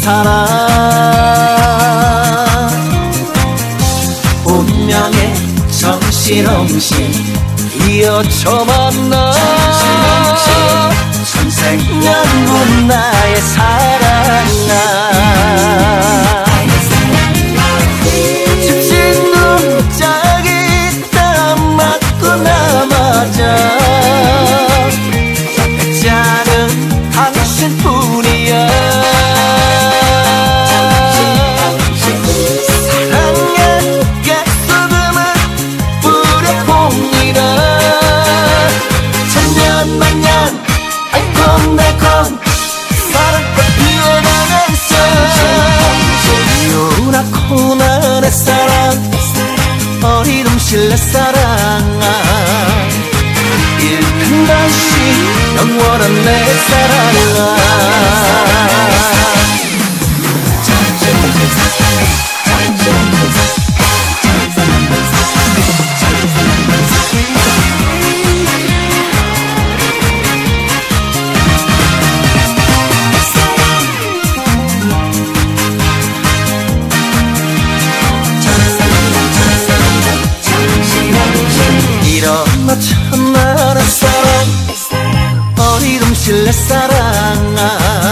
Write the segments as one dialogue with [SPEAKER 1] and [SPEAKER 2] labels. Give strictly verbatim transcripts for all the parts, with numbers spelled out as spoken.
[SPEAKER 1] 사랑 운명의 정신없이 이어져 만나 천생연분 나의 사랑아 즉시 눈짝이 딱 맞고 나마자 작은 당신뿐이야 사랑의 깨소금은 불의 봉이라 천년만년 알콩달콩 사랑꽃 피어나면서 요랗고 나의 사랑 어리둥실 내 사랑아 일편단심 영원한 내 사랑아 일어나 참나는 사랑 어리둥실 내 사랑아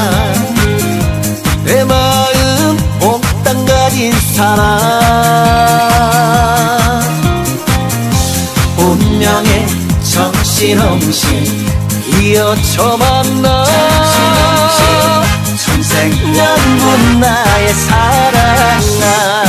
[SPEAKER 1] 내 마음 몽땅 가진 사랑 운명의 정신없이 이어져 만나 천생연분 나의 사랑아